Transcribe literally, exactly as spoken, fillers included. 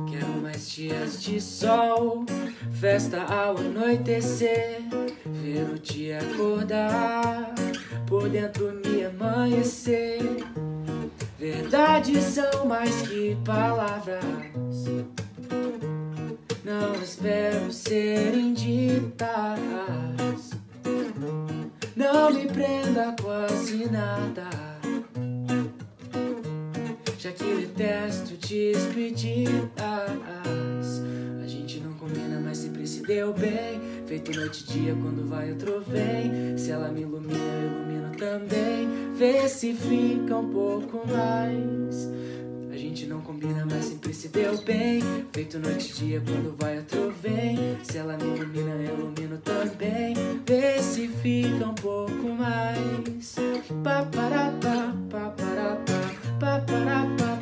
Quero mais dias de sol, festa ao anoitecer, ver o dia acordar, por dentro me amanhecer. Verdades são mais que palavras, não espero serem ditas. Não me prenda quase nada, já que detesto despedidas. A gente não combina, mas sempre se deu bem, feito noite e dia quando vai outro vem. Se ela me ilumina, eu ilumino também, vê se fica um pouco mais. A gente não combina, mas sempre se deu bem, feito noite e dia quando vai outro vem. Se ela me ilumina, eu ilumino também, vê se fica um pouco mais. Pa, para, pa, pa, para, pa, pa, para, pa.